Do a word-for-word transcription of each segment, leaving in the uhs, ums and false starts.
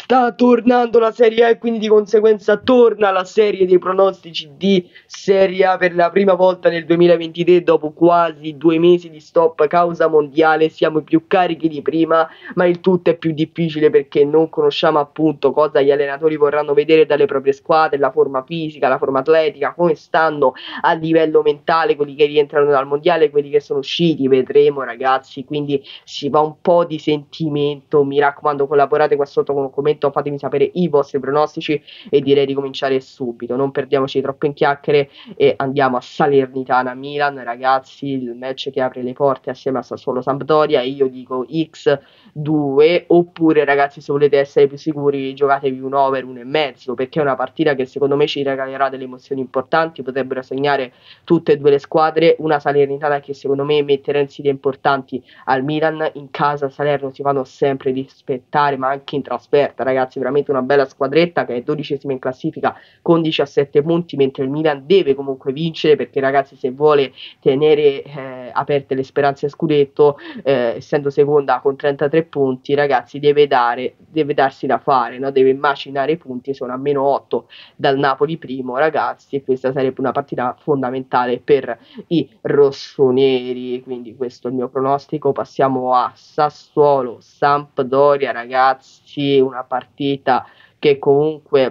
sta tornando la Serie A e quindi di conseguenza torna la serie dei pronostici di Serie A per la prima volta nel duemilaventitré dopo quasi due mesi di stop causa mondiale. Siamo più carichi di prima, ma il tutto è più difficile perché non conosciamo appunto cosa gli allenatori vorranno vedere dalle proprie squadre, la forma fisica, la forma atletica, come stanno a livello mentale quelli che rientrano dal mondiale, quelli che sono usciti, vedremo ragazzi, quindi si va un po' di sentimento. Mi raccomando, collaborate qua sotto con un commento, fatemi sapere i vostri pronostici e direi di cominciare subito, non perdiamoci troppo in chiacchiere e andiamo a Salernitana Milan ragazzi, il match che apre le porte assieme a Sassuolo Sampdoria. E io dico X due, oppure ragazzi, se volete essere più sicuri, giocatevi un over uno e mezzo, perché è una partita che secondo me ci regalerà delle emozioni importanti. Potrebbero segnare tutte e due le squadre, una Salernitana che secondo me metterà in sfide importanti al Milan. In casa Salerno si fanno sempre rispettare, ma anche in trasferta ragazzi, veramente una bella squadretta che è dodicesima in classifica con diciassette punti, mentre il Milan deve comunque vincere, perché ragazzi, se vuole tenere eh, aperte le speranze scudetto, eh, essendo seconda con trentatré punti ragazzi, deve dare deve darsi da fare, no? Deve macinare i punti, sono a meno otto dal Napoli primo ragazzi, e questa sarebbe una partita fondamentale per i rossoneri. Quindi questo è il mio pronostico. Passiamo a Sassuolo Sampdoria ragazzi, una partita che comunque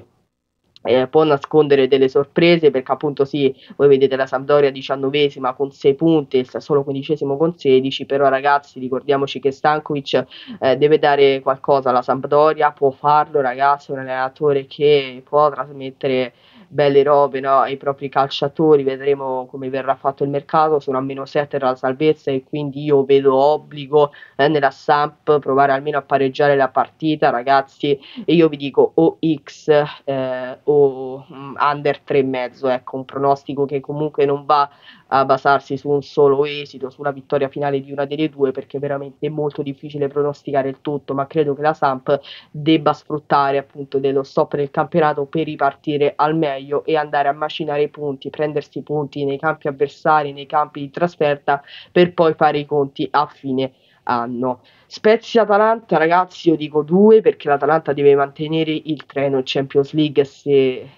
eh, può nascondere delle sorprese, perché appunto sì, voi vedete la Sampdoria diciannovesima con sei punti, il Sassuolo quindicesimo con sedici, però ragazzi ricordiamoci che Stankovic eh, deve dare qualcosa alla Sampdoria, può farlo ragazzi, è un allenatore che può trasmettere belle robe, no, ai propri calciatori. Vedremo come verrà fatto il mercato, sono a meno sette dalla salvezza e quindi io vedo obbligo eh, nella Samp provare almeno a pareggiare la partita ragazzi, e io vi dico o X eh, o mm, under tre e mezzo, ecco, un pronostico che comunque non va a basarsi su un solo esito, sulla vittoria finale di una delle due, perché veramente è molto difficile pronosticare il tutto, ma credo che la Samp debba sfruttare appunto dello stop del campionato per ripartire al meglio e andare a macinare i punti, prendersi i punti nei campi avversari, nei campi di trasferta, per poi fare i conti a fine anno. Spezia-Atalanta ragazzi, io dico due, perché l'Atalanta deve mantenere il treno in Champions League se,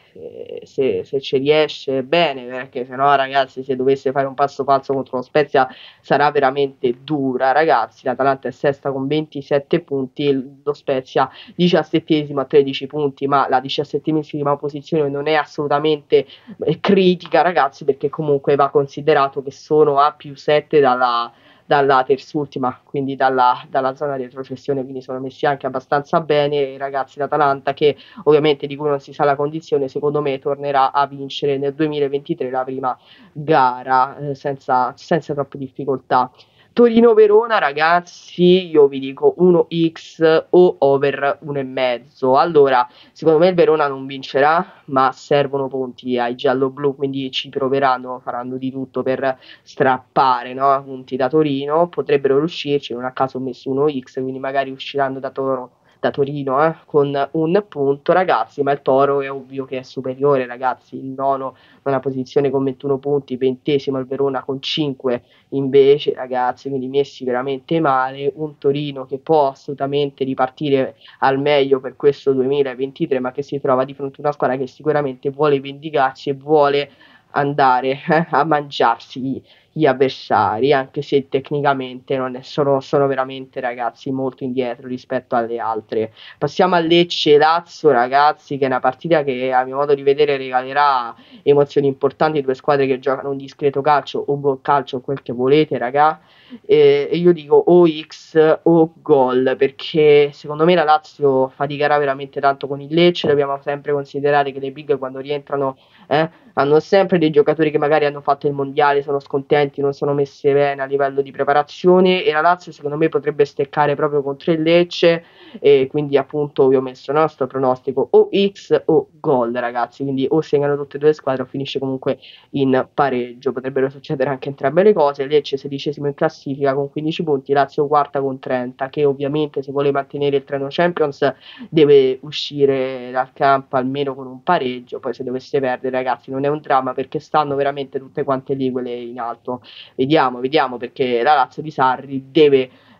se, se ci riesce bene, perché se no ragazzi, se dovesse fare un passo falso contro lo Spezia sarà veramente dura ragazzi. L'Atalanta è sesta con ventisette punti, lo Spezia diciassettesimo a tredici punti, ma la diciassettesima posizione non è assolutamente eh, critica ragazzi, perché comunque va considerato che sono a più sette dalla dalla terzultima, quindi dalla, dalla zona di retrocessione, quindi sono messi anche abbastanza bene i ragazzi d'Atalanta, che ovviamente di cui non si sa la condizione, secondo me tornerà a vincere nel duemilaventitré la prima gara eh, senza, senza troppe difficoltà. Torino-Verona ragazzi, io vi dico uno X o over uno e mezzo. Allora, secondo me il Verona non vincerà, ma servono punti ai giallo-blu, quindi ci proveranno, faranno di tutto per strappare, no, punti da Torino. Potrebbero riuscirci, non a caso ho messo uno X, quindi magari usciranno da Toro da Torino eh, con un punto ragazzi, ma il Toro è ovvio che è superiore ragazzi, il nono una posizione con ventuno punti, ventesimo il Verona con cinque invece ragazzi, quindi messi veramente male. Un Torino che può assolutamente ripartire al meglio per questo duemilaventitré, ma che si trova di fronte a una squadra che sicuramente vuole vendicarsi e vuole andare eh, a mangiarsi gli avversari, anche se tecnicamente non è, sono, sono veramente ragazzi molto indietro rispetto alle altre. Passiamo a Lecce-Lazio ragazzi, che è una partita che a mio modo di vedere regalerà emozioni importanti, due squadre che giocano un discreto calcio o buon calcio, quel che volete raga, e io dico o X o gol, perché secondo me la Lazio faticherà veramente tanto con il Lecce. Dobbiamo sempre considerare che le big quando rientrano eh, hanno sempre dei giocatori che magari hanno fatto il mondiale, sono scontenti, non sono messe bene a livello di preparazione, e la Lazio secondo me potrebbe steccare proprio contro il Lecce, e quindi appunto vi ho messo il nostro pronostico o X o gol ragazzi, quindi o segnano tutte e due le squadre o finisce comunque in pareggio. Potrebbero succedere anche entrambe le cose. Lecce sedicesimo in classifica con quindici punti, Lazio quarta con trenta, che ovviamente se vuole mantenere il treno Champions deve uscire dal campo almeno con un pareggio. Poi se dovesse perdere ragazzi non è un dramma, perché stanno veramente tutte quante lì quelle in alto. Vediamo, vediamo, perché la Lazio di Sarri deve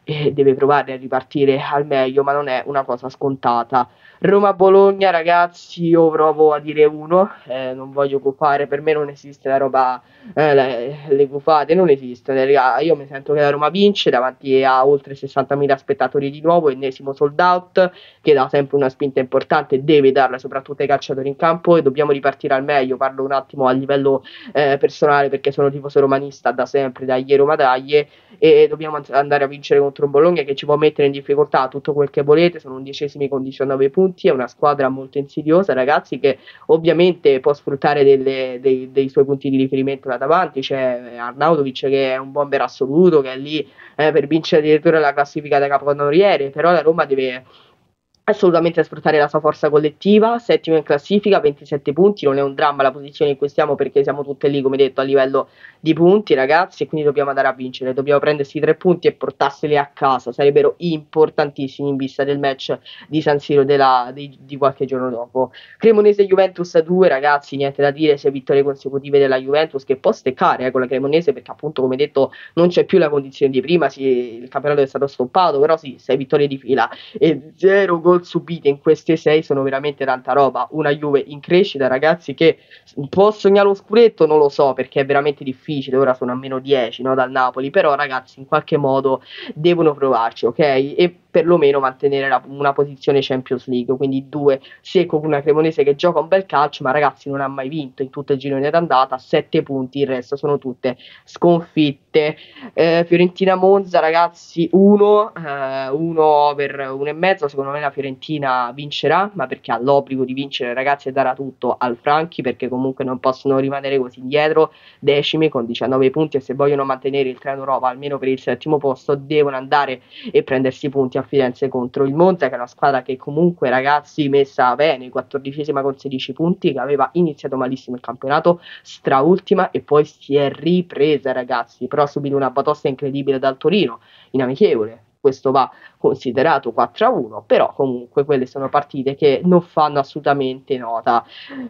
e deve provare a ripartire al meglio, ma non è una cosa scontata. Roma-Bologna, ragazzi, io provo a dire uno, eh, non voglio gufare, per me non esiste la roba, eh, le, le gufate, non esistono, raga. Io mi sento che la Roma vince davanti a oltre sessantamila spettatori di nuovo, ennesimo sold out, che dà sempre una spinta importante, deve darla soprattutto ai calciatori in campo e dobbiamo ripartire al meglio, parlo un attimo a livello eh, personale perché sono tifoso romanista da sempre, dagli Roma dagli, e dobbiamo andare a vincere contro un Bologna che ci può mettere in difficoltà tutto quel che volete, sono undicesimi con diciannove punti, è una squadra molto insidiosa, ragazzi, che ovviamente può sfruttare delle, dei, dei suoi punti di riferimento da davanti, c'è Arnautovic che è un bomber assoluto, che è lì eh, per vincere addirittura la classifica da capocannoniere, però la Roma deve assolutamente sfruttare la sua forza collettiva, settimo in classifica, ventisette punti, non è un dramma la posizione in cui stiamo perché siamo tutte lì, come detto, a livello di punti, ragazzi, e quindi dobbiamo andare a vincere, dobbiamo prendersi i tre punti e portarseli a casa, sarebbero importantissimi in vista del match di San Siro della, di, di qualche giorno dopo. Cremonese Juventus a due, ragazzi, niente da dire, sei vittorie consecutive della Juventus che può steccare eh, con la Cremonese perché appunto, come detto, non c'è più la condizione di prima, sì, il campionato è stato stoppato, però sì, sei vittorie di fila e zero gol subite in queste sei sono veramente tanta roba. Una Juve in crescita, ragazzi, che può sognare lo scudetto, non lo so, perché è veramente difficile, ora sono a meno dieci, no, dal Napoli, però ragazzi in qualche modo devono provarci, ok? E perlomeno mantenere la, una posizione Champions League, quindi due secco con una Cremonese che gioca un bel calcio, ma ragazzi non ha mai vinto in tutto il girone d'andata, sette punti, il resto sono tutte sconfitte. Eh, Fiorentina-Monza, ragazzi, uno, eh, uno per uno e mezzo, secondo me la Fiorentina vincerà, ma perché ha l'obbligo di vincere, ragazzi, e darà tutto al Franchi, perché comunque non possono rimanere così indietro, decimi con diciannove punti, e se vogliono mantenere il treno Europa almeno per il settimo posto devono andare e prendersi punti a Firenze contro il Monza, che è una squadra che comunque, ragazzi, messa bene, quattordicesima con sedici punti, che aveva iniziato malissimo il campionato, straultima, e poi si è ripresa, ragazzi, però ha subito una batosta incredibile dal Torino in amichevole. Questo va considerato quattro a uno, però comunque quelle sono partite che non fanno assolutamente nota.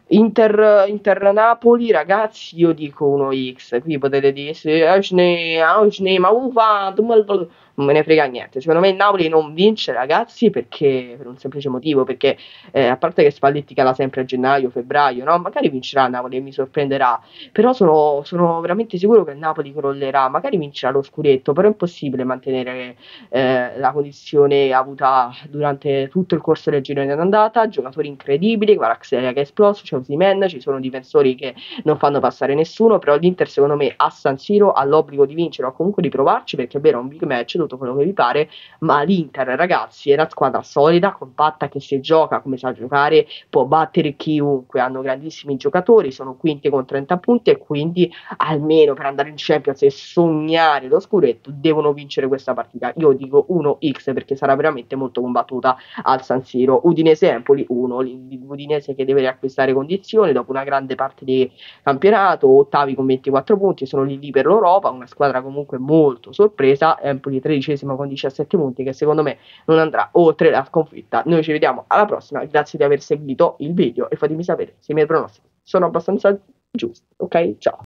Inter, Inter Napoli, ragazzi, io dico uno X, qui potete dire se Ausne, Ausne, ma ufa, non me ne frega niente. Secondo me il Napoli non vince, ragazzi, perché per un semplice motivo, perché eh, a parte che Spalletti cala sempre a gennaio, febbraio, no? Magari vincerà il Napoli e mi sorprenderà, però sono, sono veramente sicuro che il Napoli crollerà, magari vincerà lo scudetto, però è impossibile mantenere eh, la condizione avuta durante tutto il corso del girone d'andata, giocatori incredibili, Kvaratskhelia che è esploso, c'è Osimhen, ci sono difensori che non fanno passare nessuno, però l'Inter secondo me a San Siro ha l'obbligo di vincere o comunque di provarci, perché è vero, è un big match, tutto quello che vi pare, ma l'Inter, ragazzi, è una squadra solida, compatta, che se gioca come sa giocare può battere chiunque, hanno grandissimi giocatori, sono quinti con trenta punti e quindi almeno per andare in Champions e sognare lo scudetto devono vincere questa partita. Io dico uno X perché sarà veramente molto combattuta al San Siro. Udinese-Empoli uno, l'Udinese che deve riacquistare condizioni dopo una grande parte di campionato, ottavi con ventiquattro punti, sono lì lì per l'Europa, una squadra comunque molto sorpresa, Empoli tredicesima con diciassette punti che secondo me non andrà oltre la sconfitta. Noi ci vediamo alla prossima, grazie di aver seguito il video e fatemi sapere se i miei pronostici sono abbastanza giusti, ok? Ciao!